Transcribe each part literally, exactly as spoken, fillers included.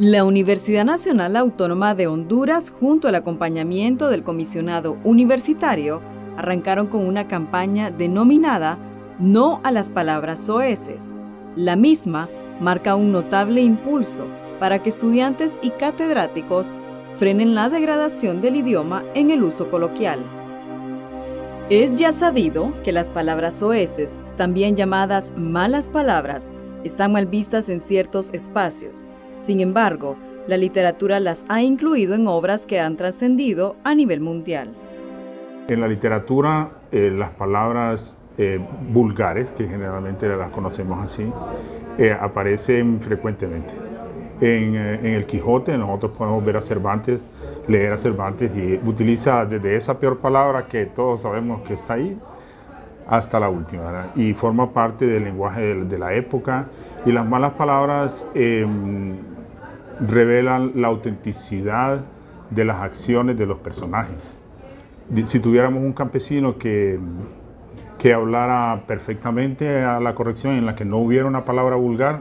La Universidad Nacional Autónoma de Honduras, junto al acompañamiento del comisionado universitario, arrancaron con una campaña denominada No a las palabras soeces. La misma marca un notable impulso para que estudiantes y catedráticos frenen la degradación del idioma en el uso coloquial. Es ya sabido que las palabras soeces, también llamadas malas palabras, están mal vistas en ciertos espacios. Sin embargo, la literatura las ha incluido en obras que han trascendido a nivel mundial. En la literatura, eh, las palabras eh, vulgares, que generalmente las conocemos así, eh, aparecen frecuentemente. En, eh, en el Quijote nosotros podemos ver a Cervantes, leer a Cervantes y utiliza desde esa peor palabra que todos sabemos que está ahí, hasta la última, ¿verdad? Y forma parte del lenguaje de, de la época, y las malas palabras eh, revelan la autenticidad de las acciones de los personajes. Si tuviéramos un campesino que, que hablara perfectamente a la corrección, en la que no hubiera una palabra vulgar,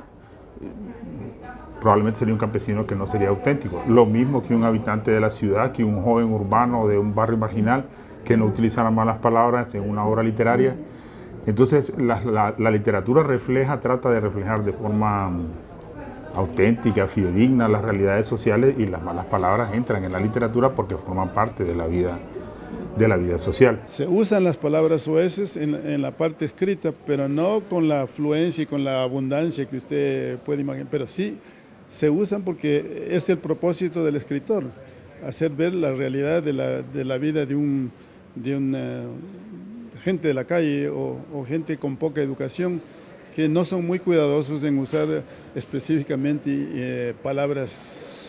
probablemente sería un campesino que no sería auténtico. Lo mismo que un habitante de la ciudad, que un joven urbano de un barrio marginal, que no utilizara malas palabras en una obra literaria. Entonces la, la, la literatura refleja, trata de reflejar de forma auténtica, fidedigna las realidades sociales, y las malas palabras entran en la literatura porque forman parte de la vida, de la vida social. Se usan las palabras soeces en, en la parte escrita, pero no con la afluencia y con la abundancia que usted puede imaginar, pero sí se usan porque es el propósito del escritor, hacer ver la realidad de la, de la vida de un de una gente de la calle o, o gente con poca educación, que no son muy cuidadosos en usar específicamente eh, palabras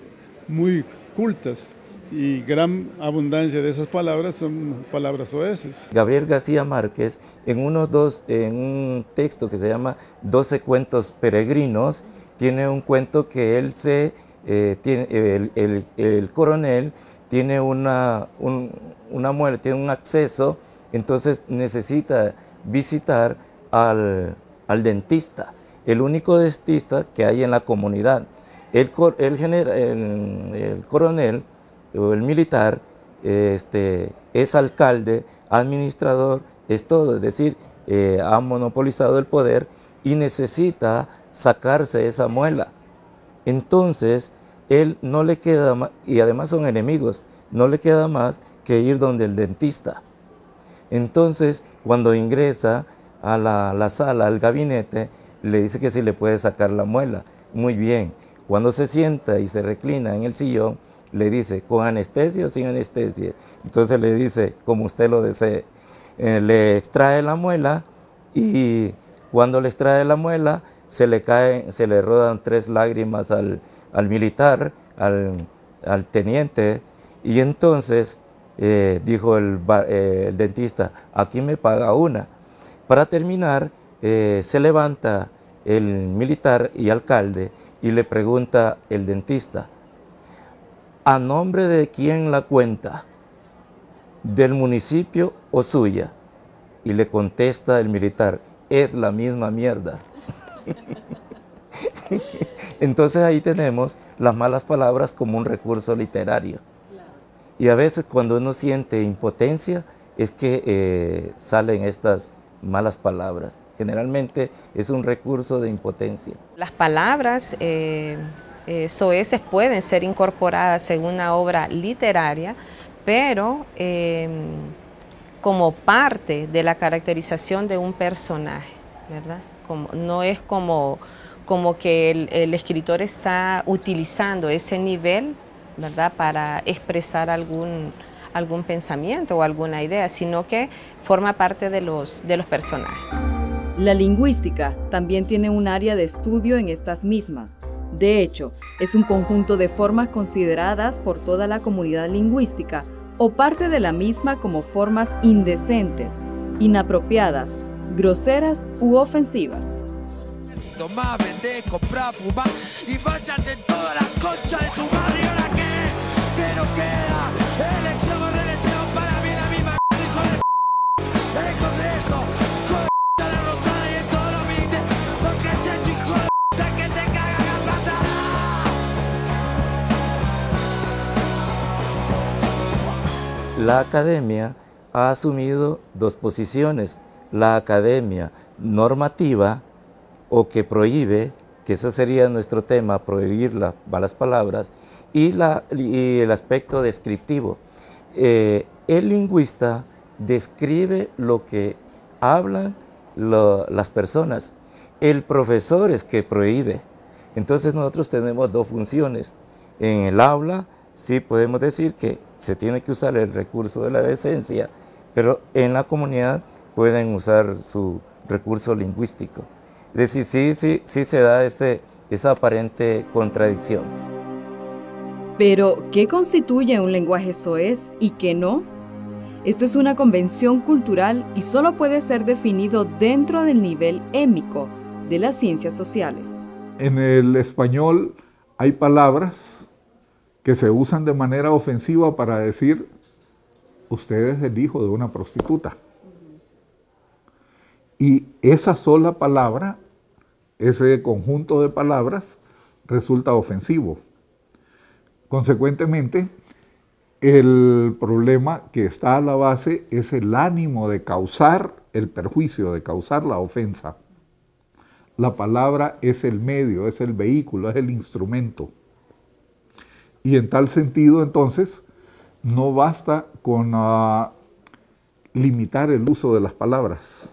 muy cultas, y gran abundancia de esas palabras son palabras soeces. Gabriel García Márquez, en, unos dos, en un texto que se llama doce cuentos peregrinos, tiene un cuento que él se, eh, tiene, el, el, el coronel tiene una, un, una muela, tiene un acceso, entonces necesita visitar al, al dentista, el único dentista que hay en la comunidad. El, el, genera, el, el coronel o el militar este, es alcalde, administrador, es todo, es decir, eh, ha monopolizado el poder y necesita sacarse esa muela. Entonces, él no le queda más, y además son enemigos, no le queda más que ir donde el dentista. Entonces, cuando ingresa a la, la sala, al gabinete, le dice que si le puede sacar la muela. Muy bien. Cuando se sienta y se reclina en el sillón, le dice, ¿con anestesia o sin anestesia? Entonces le dice, como usted lo desee. Eh, le extrae la muela, y cuando le extrae la muela, se le caen, se le rodan tres lágrimas al, al militar, al, al teniente, y entonces eh, dijo el, eh, el dentista, aquí me paga una. Para terminar, eh, se levanta el militar y alcalde y le pregunta el dentista, ¿a nombre de quién la cuenta? ¿Del municipio o suya? Y le contesta el militar, es la misma mierda. Entonces ahí tenemos las malas palabras como un recurso literario. Y a veces cuando uno siente impotencia es que eh, salen estas malas palabras. Generalmente es un recurso de impotencia. Las palabras eh, eh, soeces pueden ser incorporadas en una obra literaria, pero eh, como parte de la caracterización de un personaje, ¿verdad? Como, no es como, como que el, el escritor está utilizando ese nivel, ¿verdad?, para expresar algún, algún pensamiento o alguna idea, sino que forma parte de los, de los personajes. La lingüística también tiene un área de estudio en estas mismas. De hecho, es un conjunto de formas consideradas por toda la comunidad lingüística o parte de la misma como formas indecentes, inapropiadas, groseras u ofensivas. Tomá, vendé, comprá, fumá y váyanse en toda la concha de su madre. ¿Ahora qué? ¿Qué nos queda? Elección o reelección, para mí la misma hijo de el Congreso, con de la Rosada y en todos los ministerios, porque es tu hijo de que te caga la patada. la academia ha asumido dos posiciones. La academia normativa, o que prohíbe, que ese sería nuestro tema, prohibir las malas palabras, y, la, y el aspecto descriptivo. Eh, el lingüista describe lo que hablan lo, las personas. El profesor es que prohíbe. Entonces nosotros tenemos dos funciones. En el aula sí podemos decir que se tiene que usar el recurso de la decencia, pero en la comunidad pueden usar su recurso lingüístico. Es decir, sí, sí, sí se da ese, esa aparente contradicción. Pero, ¿qué constituye un lenguaje soez y qué no? Esto es una convención cultural y solo puede ser definido dentro del nivel émico de las ciencias sociales. En el español hay palabras que se usan de manera ofensiva para decir, usted es el hijo de una prostituta. Y esa sola palabra, ese conjunto de palabras, resulta ofensivo. Consecuentemente, el problema que está a la base es el ánimo de causar el perjuicio, de causar la ofensa. La palabra es el medio, es el vehículo, es el instrumento. Y en tal sentido, entonces, no basta con uh, limitar el uso de las palabras.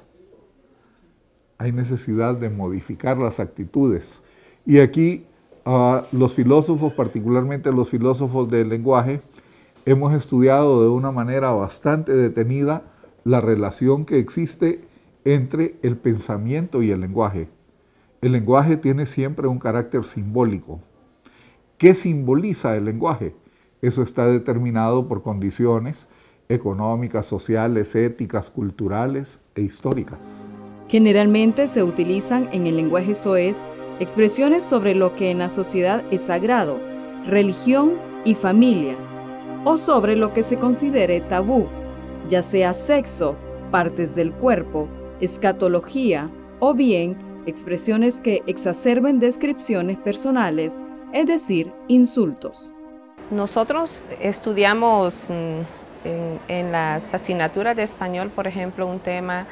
Hay necesidad de modificar las actitudes. Y aquí uh, los filósofos, particularmente los filósofos del lenguaje, hemos estudiado de una manera bastante detenida la relación que existe entre el pensamiento y el lenguaje. El lenguaje tiene siempre un carácter simbólico. ¿Qué simboliza el lenguaje? Eso está determinado por condiciones económicas, sociales, éticas, culturales e históricas. Generalmente se utilizan en el lenguaje soez expresiones sobre lo que en la sociedad es sagrado, religión y familia, o sobre lo que se considere tabú, ya sea sexo, partes del cuerpo, escatología o bien expresiones que exacerben descripciones personales, es decir, insultos. Nosotros estudiamos en, en las asignaturas de español, por ejemplo, un tema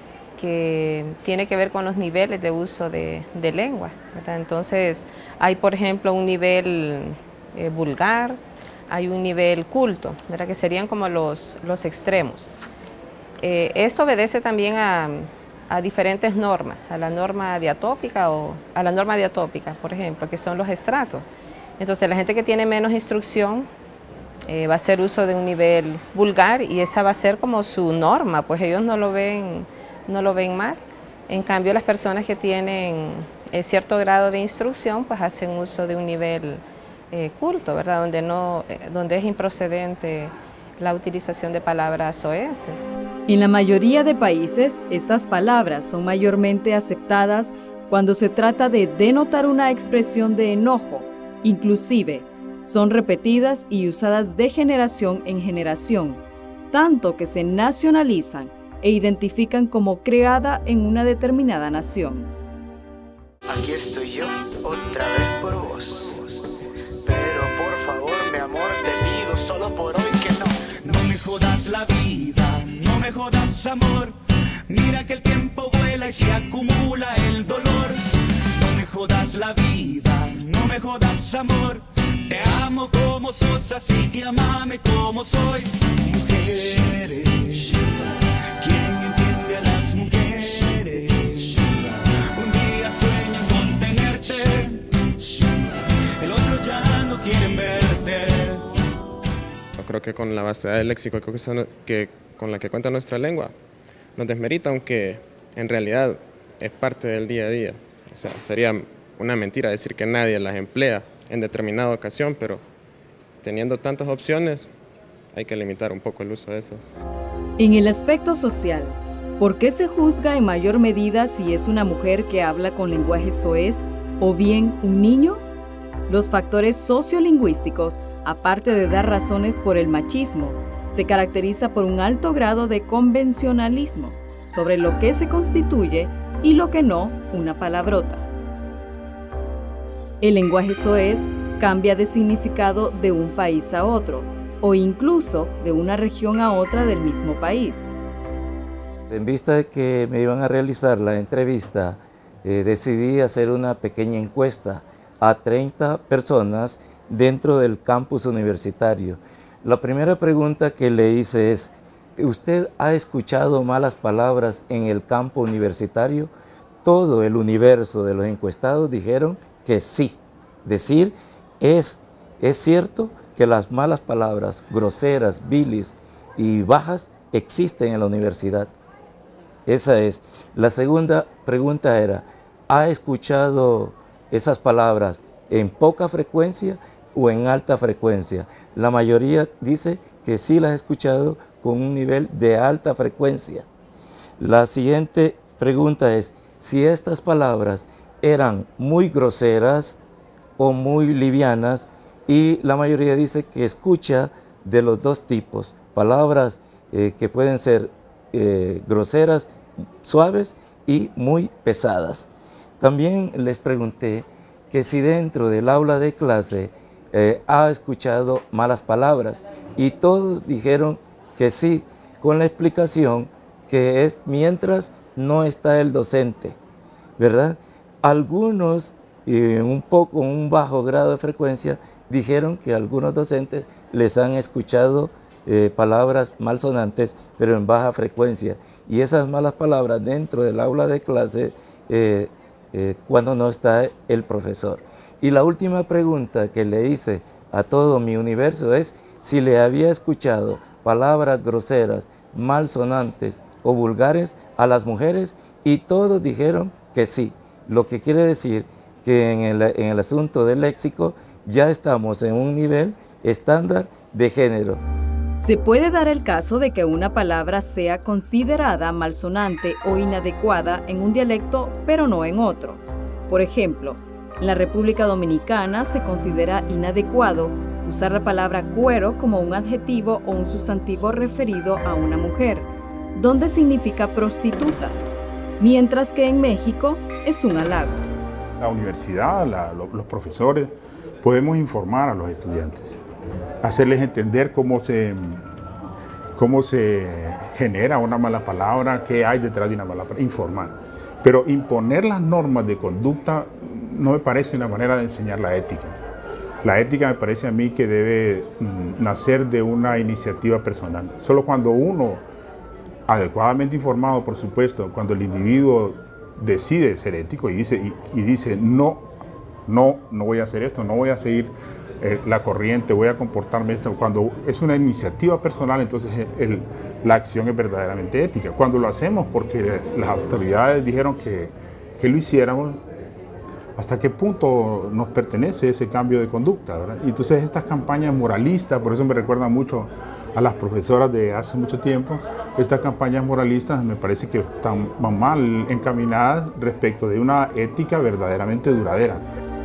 que tiene que ver con los niveles de uso de, de lengua, ¿verdad? Entonces, hay, por ejemplo, un nivel eh, vulgar, hay un nivel culto, ¿verdad? Que serían como los, los extremos. Eh, esto obedece también a, a diferentes normas, a la norma diatópica o a la norma diatópica, por ejemplo, que son los estratos. Entonces, la gente que tiene menos instrucción eh, va a hacer uso de un nivel vulgar y esa va a ser como su norma, pues ellos no lo ven, no lo ven mal. En cambio, las personas que tienen eh, cierto grado de instrucción, pues hacen uso de un nivel eh, culto, ¿verdad? Donde, no, eh, donde es improcedente la utilización de palabras soeces. En la mayoría de países, estas palabras son mayormente aceptadas cuando se trata de denotar una expresión de enojo. Inclusive, son repetidas y usadas de generación en generación, tanto que se nacionalizan e identifican como creada en una determinada nación. Aquí estoy yo, otra vez por vos. Pero por favor, mi amor, te pido solo por hoy que no. No me jodas la vida, no me jodas amor. Mira que el tiempo vuela y se acumula el dolor. No me jodas la vida, no me jodas amor. Te amo como sos, así que amame como soy. Mujeres, ¿quién entiende a las mujeres? Un día sueñan con tenerte, el otro ya no quieren verte. Yo creo que con la base del léxico creo que, son, que con la que cuenta nuestra lengua nos desmerita, aunque en realidad es parte del día a día. O sea, sería una mentira decir que nadie las emplea en determinada ocasión, pero teniendo tantas opciones hay que limitar un poco el uso de esas. En el aspecto social, ¿por qué se juzga en mayor medida si es una mujer que habla con lenguaje soez o bien un niño? Los factores sociolingüísticos, aparte de dar razones por el machismo, se caracteriza por un alto grado de convencionalismo sobre lo que se constituye y lo que no una palabrota. El lenguaje soez cambia de significado de un país a otro, o incluso de una región a otra del mismo país. En vista de que me iban a realizar la entrevista, eh, decidí hacer una pequeña encuesta a treinta personas dentro del campus universitario. La primera pregunta que le hice es, ¿usted ha escuchado malas palabras en el campo universitario? Todo el universo de los encuestados dijeron que sí. Decir, es, es cierto que las malas palabras groseras, viles y bajas existen en la universidad. Esa es. La segunda pregunta era, ¿ha escuchado esas palabras en poca frecuencia o en alta frecuencia? La mayoría dice que sí las ha escuchado con un nivel de alta frecuencia. La siguiente pregunta es, si estas palabras eran muy groseras o muy livianas, y la mayoría dice que escucha de los dos tipos, palabras eh, que pueden ser eh, groseras, suaves y muy pesadas. También les pregunté que si dentro del aula de clase eh, ha escuchado malas palabras, y todos dijeron que sí, con la explicación que es mientras no está el docente, ¿verdad? Algunos, eh, un poco, un bajo grado de frecuencia, dijeron que algunos docentes les han escuchado eh, palabras malsonantes, pero en baja frecuencia. Y esas malas palabras dentro del aula de clase eh, eh, cuando no está el profesor. Y la última pregunta que le hice a todo mi universo es si le había escuchado palabras groseras, malsonantes o vulgares a las mujeres, y todos dijeron que sí. Lo que quiere decir que en el, en el asunto del léxico ya estamos en un nivel estándar de género. Se puede dar el caso de que una palabra sea considerada malsonante o inadecuada en un dialecto, pero no en otro. Por ejemplo, en la República Dominicana se considera inadecuado usar la palabra cuero como un adjetivo o un sustantivo referido a una mujer, donde significa prostituta, mientras que en México es un halago. La universidad, la, los profesores, podemos informar a los estudiantes, hacerles entender cómo se, cómo se genera una mala palabra, qué hay detrás de una mala palabra, informar. Pero imponer las normas de conducta no me parece una manera de enseñar la ética. La ética me parece a mí que debe mm, nacer de una iniciativa personal. Solo cuando uno, adecuadamente informado por supuesto, cuando el individuo decide ser ético y dice, y, y dice no, no, no voy a hacer esto, no voy a seguir eh, la corriente, voy a comportarme esto. Cuando es una iniciativa personal, entonces el, el, la acción es verdaderamente ética. Cuando lo hacemos porque las autoridades dijeron que, que lo hiciéramos, ¿hasta qué punto nos pertenece ese cambio de conducta, ¿verdad? Y entonces estas campañas moralistas, por eso me recuerdan mucho a las profesoras de hace mucho tiempo, estas campañas moralistas me parece que están, van mal encaminadas respecto de una ética verdaderamente duradera.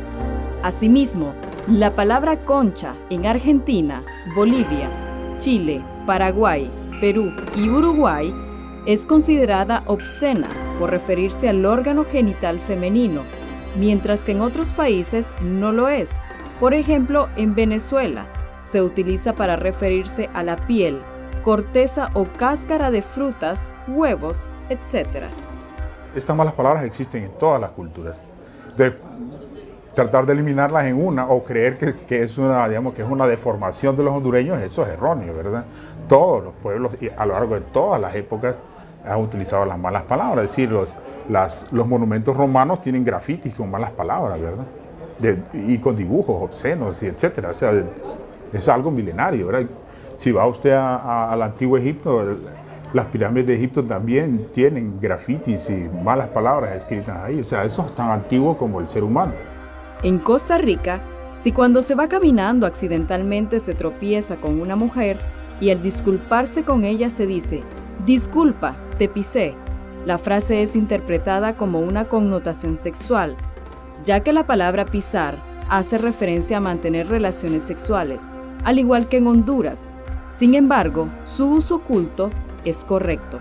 Asimismo, la palabra concha en Argentina, Bolivia, Chile, Paraguay, Perú y Uruguay es considerada obscena por referirse al órgano genital femenino, mientras que en otros países no lo es. Por ejemplo, en Venezuela se utiliza para referirse a la piel, corteza o cáscara de frutas, huevos, etcétera. Estas malas palabras existen en todas las culturas. De tratar de eliminarlas en una o creer que, que, es una, digamos, que es una deformación de los hondureños, eso es erróneo, ¿verdad? Todos los pueblos y a lo largo de todas las épocas han utilizado las malas palabras. Es decir, los, las, los monumentos romanos tienen grafitis con malas palabras, ¿verdad? De, y con dibujos obscenos, y etcétera. O sea, es, es algo milenario, ¿verdad? Si va usted a, a, al antiguo Egipto, las pirámides de Egipto también tienen grafitis y malas palabras escritas ahí. O sea, eso es tan antiguo como el ser humano. En Costa Rica, si cuando se va caminando accidentalmente se tropieza con una mujer y al disculparse con ella se dice, disculpa, te pisé, la frase es interpretada como una connotación sexual, ya que la palabra pisar hace referencia a mantener relaciones sexuales, al igual que en Honduras. Sin embargo, su uso oculto es correcto.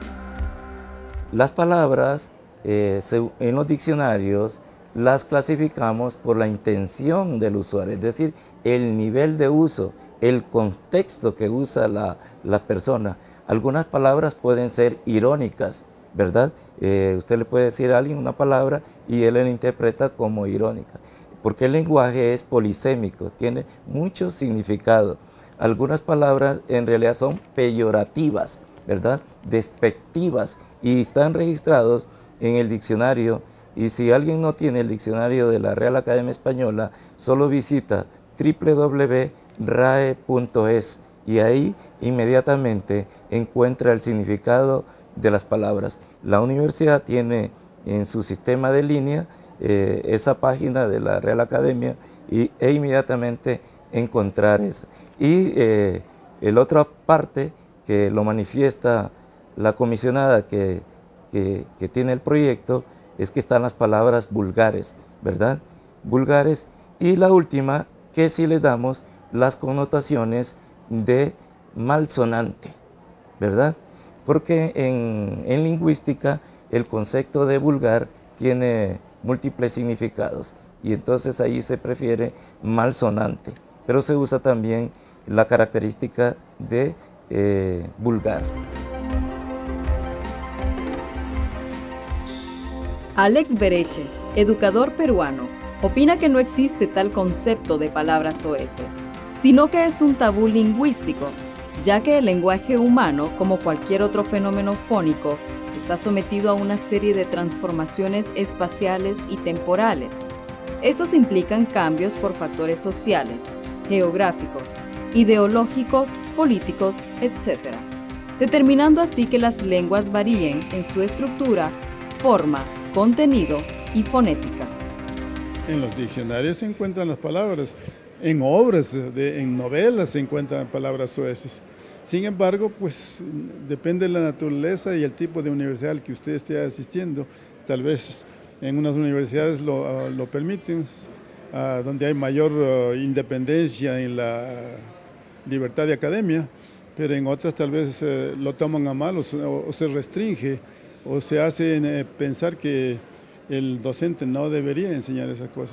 Las palabras eh, en los diccionarios las clasificamos por la intención del usuario, es decir, el nivel de uso el contexto que usa la, la persona. Algunas palabras pueden ser irónicas, ¿verdad? Eh, usted le puede decir a alguien una palabra y él la interpreta como irónica, porque el lenguaje es polisémico, tiene mucho significado. Algunas palabras en realidad son peyorativas, ¿verdad? Despectivas, y están registrados en el diccionario. Y si alguien no tiene el diccionario de la Real Academia Española, solo visita doble u doble u doble u punto r a e punto es y ahí inmediatamente encuentra el significado de las palabras. La universidad tiene en su sistema de línea eh, esa página de la Real Academia y, e inmediatamente encontrar esa. Y eh, la otra parte que lo manifiesta la comisionada que, que, que tiene el proyecto es que están las palabras vulgares, ¿verdad? Vulgares. Y la última, que si le damos las connotaciones de malsonante, ¿verdad? Porque en, en lingüística el concepto de vulgar tiene múltiples significados y entonces ahí se prefiere malsonante, pero se usa también la característica de eh, vulgar. Alex Bereche, educador peruano, opina que no existe tal concepto de palabras soeces, sino que es un tabú lingüístico, ya que el lenguaje humano, como cualquier otro fenómeno fónico, está sometido a una serie de transformaciones espaciales y temporales. Estos implican cambios por factores sociales, geográficos, ideológicos, políticos, etcétera, determinando así que las lenguas varíen en su estructura, forma, contenido y fonética. En los diccionarios se encuentran las palabras, en obras, de, en novelas se encuentran palabras soeces. Sin embargo, pues depende de la naturaleza y el tipo de universidad al que usted esté asistiendo. Tal vez en unas universidades lo, uh, lo permiten, uh, donde hay mayor uh, independencia en la libertad de academia, pero en otras tal vez uh, lo toman a mal o, o, o se restringe o se hace eh, pensar que el docente no debería enseñar esas cosas.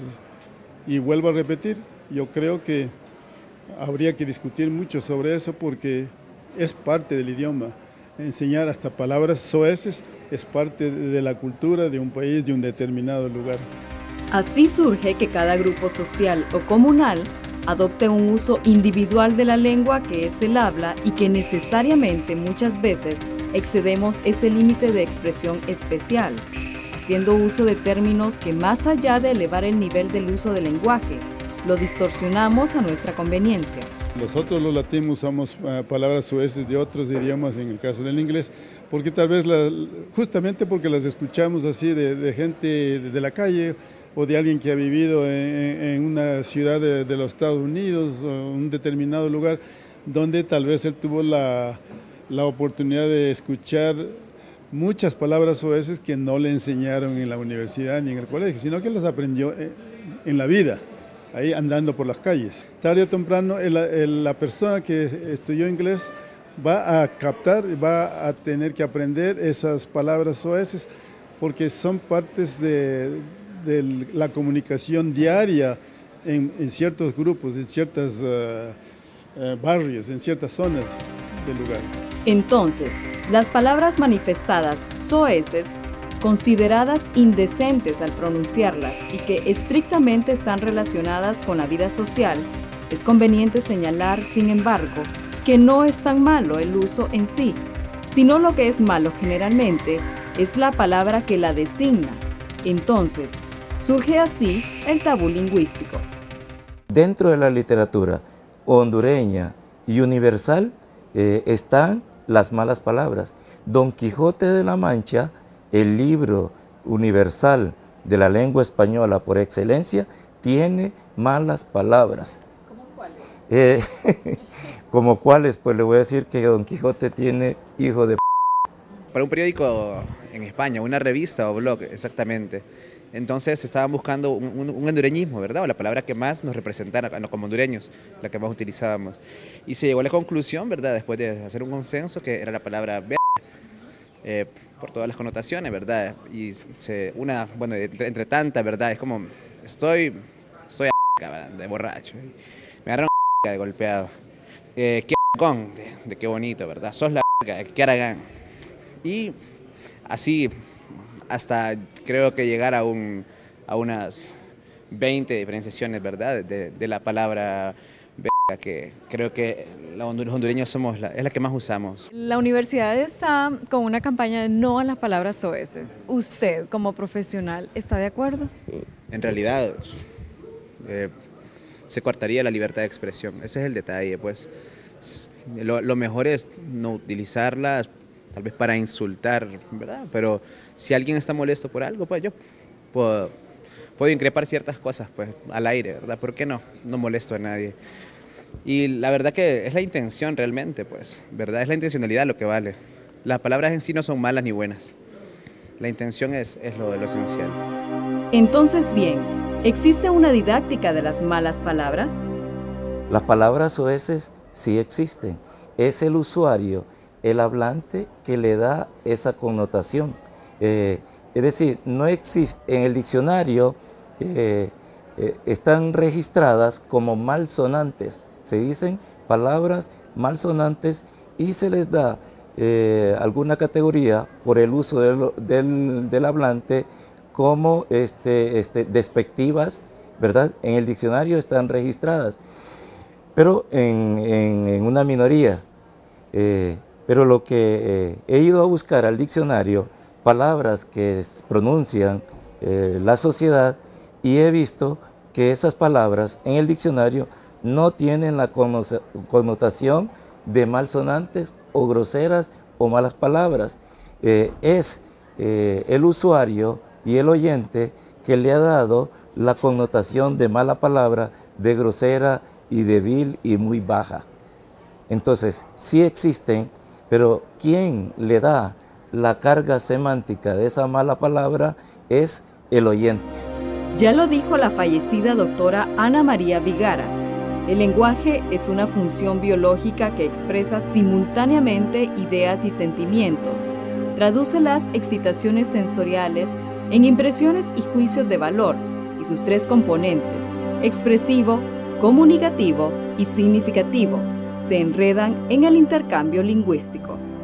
Y vuelvo a repetir, yo creo que habría que discutir mucho sobre eso porque es parte del idioma. Enseñar hasta palabras soeces es parte de la cultura de un país, de un determinado lugar. Así surge que cada grupo social o comunal adopte un uso individual de la lengua que es el habla y que necesariamente muchas veces excedemos ese límite de expresión especial, haciendo uso de términos que más allá de elevar el nivel del uso del lenguaje, lo distorsionamos a nuestra conveniencia. Nosotros los latinos usamos uh, palabras soeces de otros idiomas, en el caso del inglés, porque tal vez, la, justamente porque las escuchamos así de, de gente de, de la calle o de alguien que ha vivido en, en una ciudad de, de los Estados Unidos o un determinado lugar, donde tal vez él tuvo la, la oportunidad de escuchar muchas palabras soeces que no le enseñaron en la universidad ni en el colegio, sino que las aprendió en, en la vida, ahí andando por las calles. Tarde o temprano el, el, la persona que estudió inglés va a captar, va a tener que aprender esas palabras soeces porque son partes de, de la comunicación diaria en, en ciertos grupos, en ciertos uh, uh, barrios, en ciertas zonas del lugar. Entonces, las palabras manifestadas soeces, consideradas indecentes al pronunciarlas y que estrictamente están relacionadas con la vida social, es conveniente señalar, sin embargo, que no es tan malo el uso en sí, sino lo que es malo generalmente es la palabra que la designa. Entonces, surge así el tabú lingüístico. Dentro de la literatura hondureña y universal eh, están las malas palabras. Don Quijote de la Mancha, el libro universal de la lengua española por excelencia, tiene malas palabras. ¿Cómo cuáles? Eh, ¿Como cuáles? Pues le voy a decir que Don Quijote tiene hijo de p***. Para un periódico en España, una revista o blog, exactamente. Entonces estaban buscando un, un, un hondureñismo, ¿verdad? O la palabra que más nos representara como hondureños, la que más utilizábamos. Y se llegó a la conclusión, ¿verdad? Después de hacer un consenso, que era la palabra b***, eh, por todas las connotaciones, ¿verdad? Y se, una, bueno, entre, entre tantas, ¿verdad? Es como, estoy, estoy a**, de borracho. Me agarraron a** de golpeado. Eh, ¿Qué con? De, de qué bonito, ¿verdad? Sos la verga, ¿qué haragán? Y así hasta creo que llegar a, un, a unas veinte diferenciaciones, ¿verdad? De, de la palabra verga, que creo que los hondureños somos la, es la que más usamos. La universidad está con una campaña de no a las palabras soeces. ¿Usted, como profesional, está de acuerdo? En realidad, eh, se cortaría la libertad de expresión. Ese es el detalle, pues. Lo, lo mejor es no utilizarlas, tal vez para insultar, ¿verdad? Pero si alguien está molesto por algo, pues yo puedo, puedo increpar ciertas cosas, pues, al aire, ¿verdad? ¿Por qué no? No molesto a nadie. Y la verdad que es la intención realmente, pues, ¿verdad? Es la intencionalidad lo que vale. Las palabras en sí no son malas ni buenas. La intención es, es lo, lo esencial. Entonces, bien, ¿existe una didáctica de las malas palabras? Las palabras soeces sí existen. Es el usuario, el hablante, que le da esa connotación. Eh, es decir, no existe en el diccionario, eh, eh, están registradas como malsonantes. Se dicen palabras malsonantes y se les da eh, alguna categoría por el uso del, del, del hablante como este, este, despectivas, ¿verdad? En el diccionario están registradas, pero en, en, en una minoría. Eh, pero lo que eh, he ido a buscar al diccionario, palabras que pronuncian eh, la sociedad, y he visto que esas palabras en el diccionario no tienen la connotación de malsonantes o groseras o malas palabras. Eh, es eh, el usuario y el oyente que le ha dado la connotación de mala palabra, de grosera y de vil y muy baja. Entonces, sí existen, pero quien le da la carga semántica de esa mala palabra es el oyente. Ya lo dijo la fallecida doctora Ana María Vigara. El lenguaje es una función biológica que expresa simultáneamente ideas y sentimientos, traduce las excitaciones sensoriales en impresiones y juicios de valor, y sus tres componentes, expresivo, comunicativo y significativo, se enredan en el intercambio lingüístico.